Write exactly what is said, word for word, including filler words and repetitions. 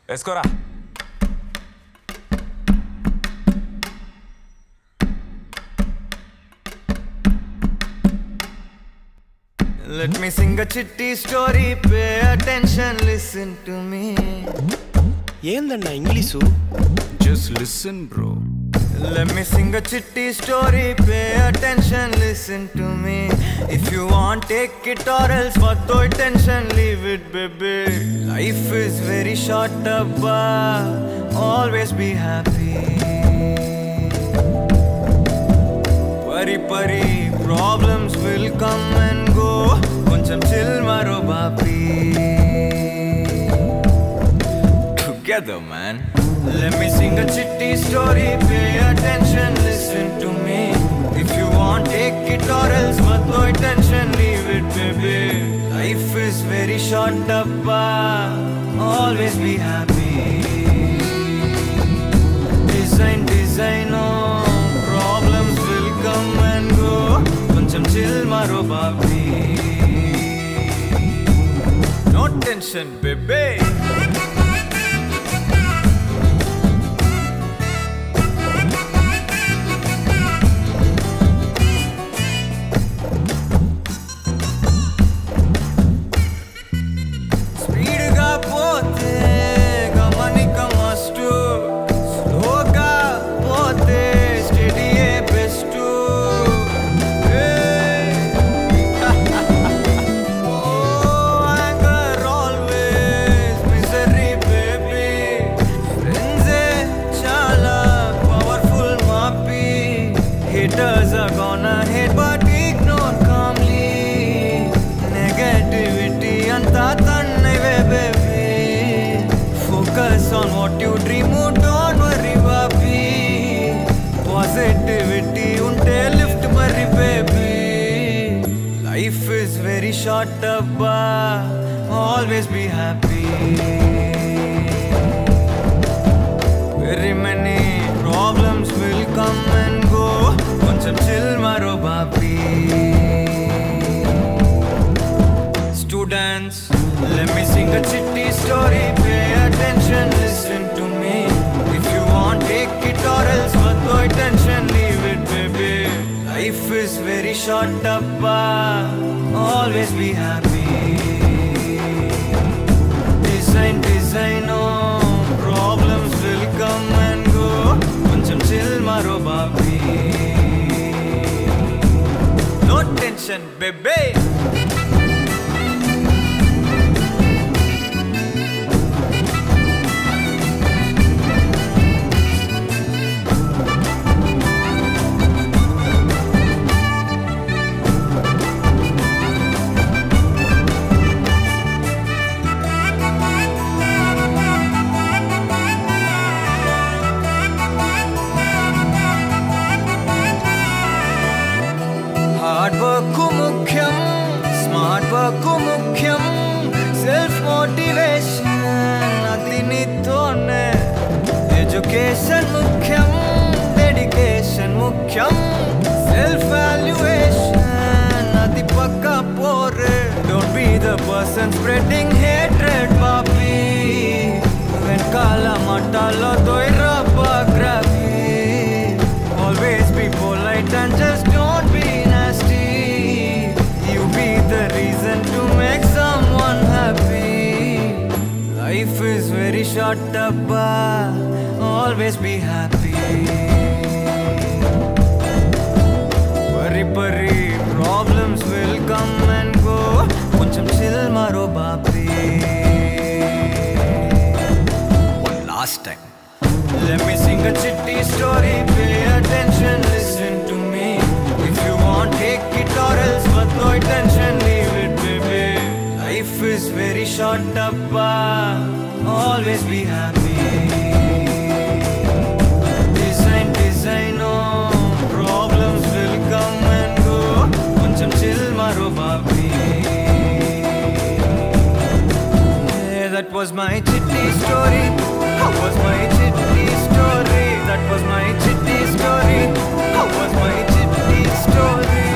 Eskora. Let me sing a Chitti story, pay attention, listen to me. ఏందన్నా English? Just listen, bro. Let me sing a Chitti story, pay attention, listen to me. If you want, take it or else what no attention, leave it, baby. Life is very short, abba, always be happy. Pari pari, problems will come and go. Koncham chill maro bapi. Together, man. Let me sing a Chitti story, pay attention, listen to me. If you want, take it or else but no attention, leave it, baby. Life is very short, abba, always be happy. Design, design, oh, problems will come and go. Koncham chill maro bapi. No tension, baby. On what you dream, don't worry, baby. Positivity unte lift marry, baby. Life is very short, abba, always be happy. Very many problems will come and go. Koncham chill maro baby. Students, let me sing a Chitti story, pay attention, listen to me. If you want, take it or else but no attention, leave it, baby. Life is very short, abba, always be happy. Design, design, oh, problems will come and go. Koncham chill maro baby. No tension, baby. Hard work mukhyam, smart work mukhyam, self motivation adi nithone. Education mukhyam, dedication mukhyam, self valuation adi pakka pore. Don't be the person spreading hatred, papi. When kala matala doira bagravi. Always be polite and just don't be nasty. You be the reason to make someone happy. Life is very short, abba, always be happy. Pari pari, problems will come and go. Koncham chill maro bapi. One last time. Let me sing a Chitti story, pay attention, listen to me. If you want, take it or else but no attention, leave it, baby. Life is very short, abba, always be happy. Design, design, oh, problems will come and go. Koncham chill maro bapi. Yeah, that was my Chitti story. How was my Chitti story? That was my Chitti story. How was my Chitti story?